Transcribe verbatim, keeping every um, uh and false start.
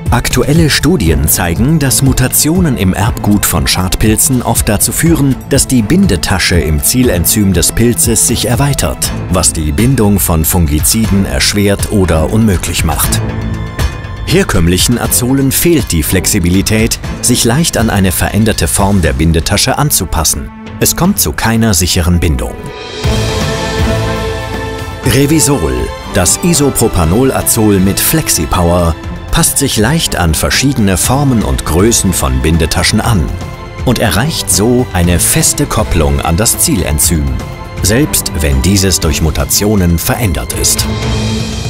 Aktuelle Studien zeigen, dass Mutationen im Erbgut von Schadpilzen oft dazu führen, dass die Bindetasche im Zielenzym des Pilzes sich erweitert, was die Bindung von Fungiziden erschwert oder unmöglich macht. Herkömmlichen Azolen fehlt die Flexibilität, sich leicht an eine veränderte Form der Bindetasche anzupassen. Es kommt zu keiner sicheren Bindung. Revisol, das Isopropanol-Azol mit Flexipower, passt sich leicht an verschiedene Formen und Größen von Bindetaschen an und erreicht so eine feste Kopplung an das Zielenzym, selbst wenn dieses durch Mutationen verändert ist.